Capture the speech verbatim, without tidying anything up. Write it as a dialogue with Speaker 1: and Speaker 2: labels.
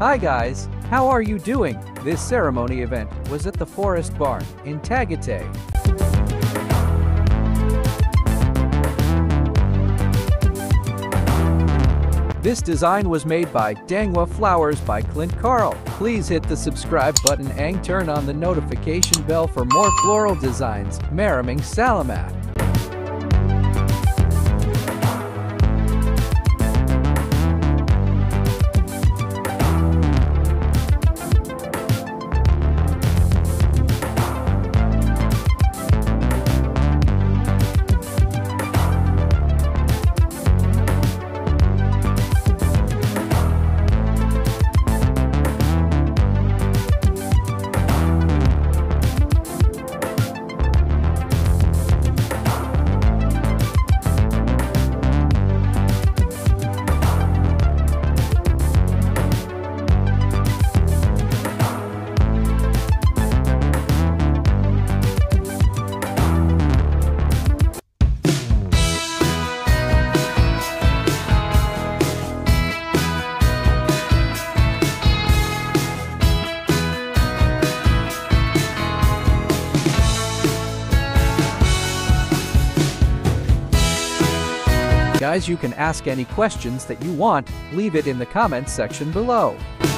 Speaker 1: Hi guys, how are you doing? This ceremony event was at the Forest Barn in Tagaytay. This design was made by Dangwa Flowers by Clint Carl. Please hit the subscribe button and turn on the notification bell for more floral designs. Maraming Salamat. Guys, you can ask any questions that you want, leave it in the comments section below.